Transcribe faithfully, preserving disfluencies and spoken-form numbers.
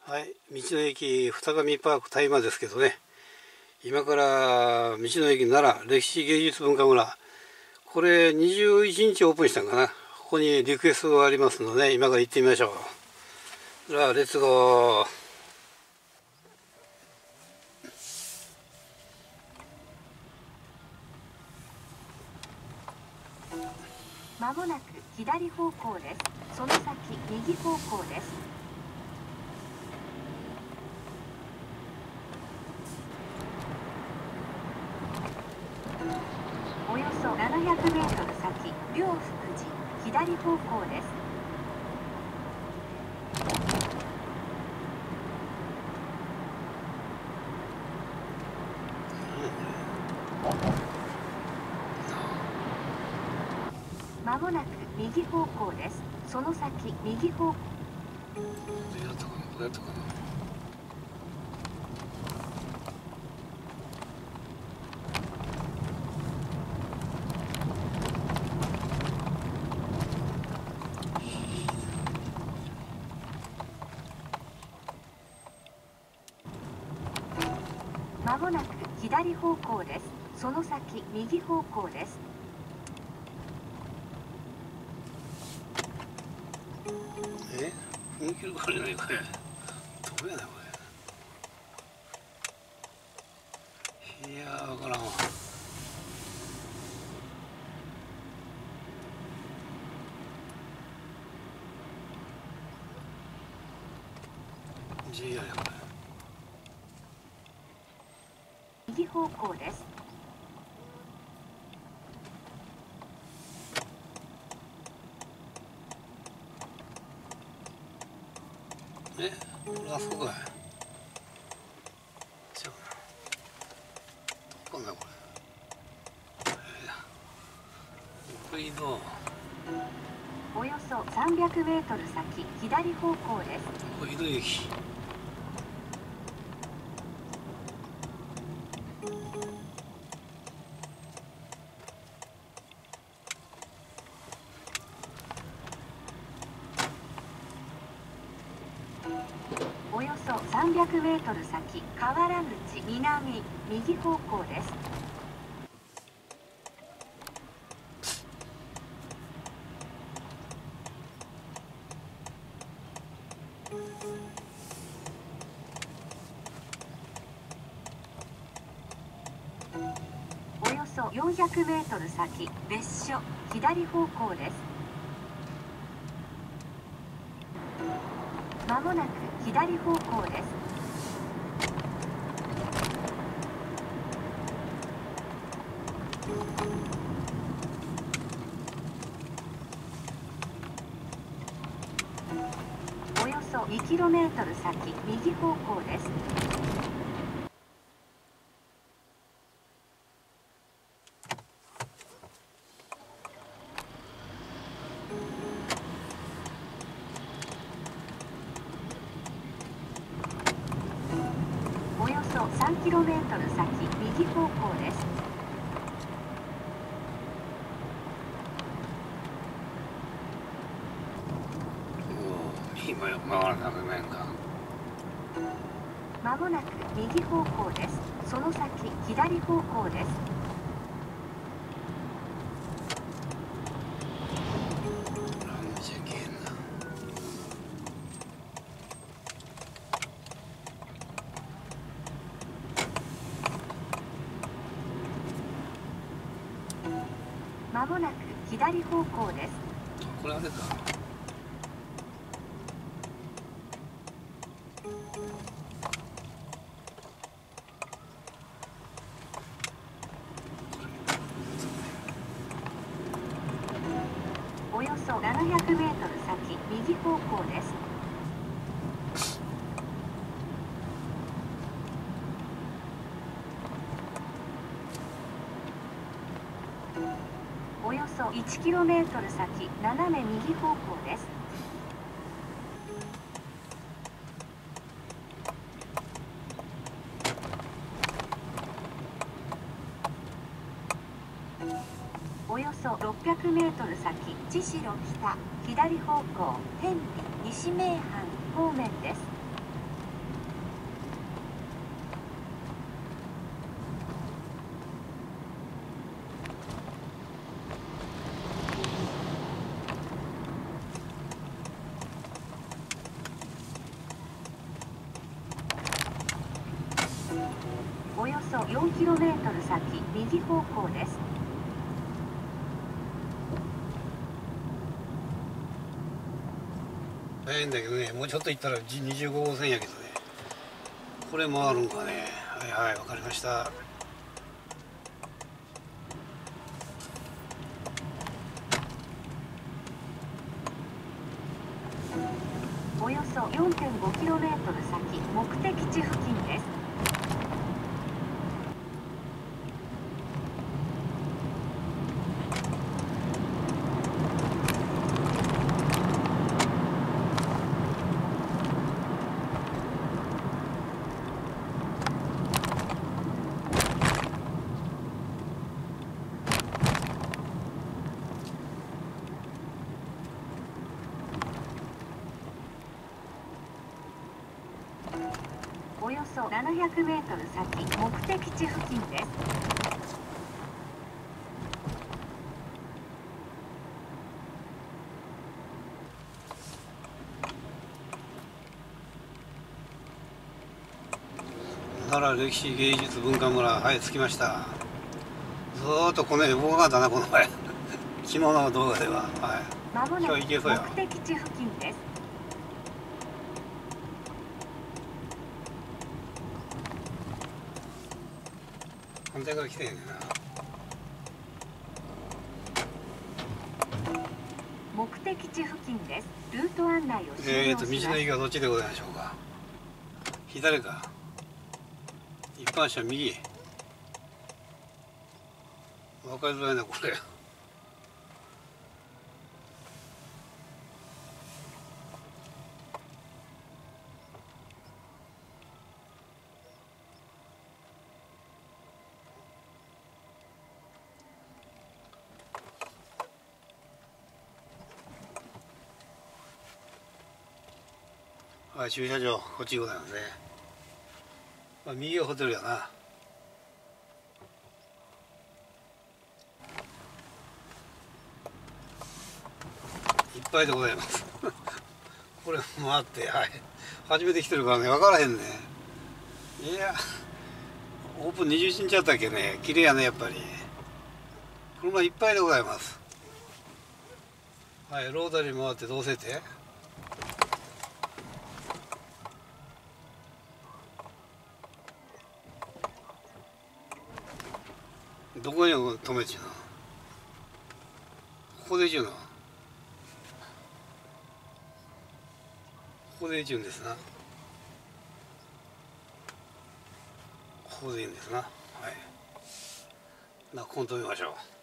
はい、道の駅二神パーク大間ですけどね、今から道の駅奈良歴史芸術文化村、これにじゅういちにちオープンしたんかな。ここにリクエストがありますので、今から行ってみましょう。じゃあレッツゴー。 まもなく左方向です。その先右方向です。およそななひゃくメートル先、両福寺左方向です。まもなく右方向です。その先右方向。 これやったかな、これやったかな。 まもなく左方向です。その先右方向です。 え、踏切があれないこれ。どうやねんこれ。いやー、わからんわ。ジェイアール やこれ。 右方向です。 え、これあそこかい。ちゃうな。どこかなこれ。えー、これ移動。 およそさんびゃくメートル先左方向です。 これ移動駅。 およそさんびゃくメートル先、河原口南右方向です。およそよんひゃくメートル先、別所左方向です。まもなく左方向です。およそにキロメートル先、右方向です。およそさんキロメートル先、右方向です。 右回らなきゃいけないんか。 まもなく右方向です。その先左方向です。 なんじゃけんな。 まもなく左方向です。 これあれか。 およそななひゃくメートル先、右方向です。およそいちキロメートル先、斜め右方向です。およそろっぴゃくメートル先、千代北左方向天理西名阪方面です。 よんキロメートル 先右方向です。 早いんだけどね、もうちょっと行ったらにじゅうごごうせんやけどね、これ回るんかね。はいはい、わかりました。 およそ よんてんごキロメートル 先目的地付近です。およそななひゃくメートル 先目的地付近です。 奈良歴史芸術文化村、はい、着きました。ずーっとこの辺動かなかったな、この前昨日の動画では。はい、 まもなく今日行けそうや。 目的地付近です。 反対側来てへんねんな。 目的地付近です。ルート案内を終了します。 えーと道の駅はどっちでございましょうか。左か。一般車右。分かりづらいなこれ。はい、駐車場こっちでございますね。まあ、右がホテルやな。いっぱいでございますこれ回って、はい、初めて来てるからね、分からへんね。いや、オープンにじゅういちにちやったっけね。綺麗やね、やっぱり。車いっぱいでございます。はい、ロータリー回ってどうせてどこに止めちゅうの。ここでちゅうの。ここでちゅうんですな。ここでいいんですな。はい。な、ここに止めましょう。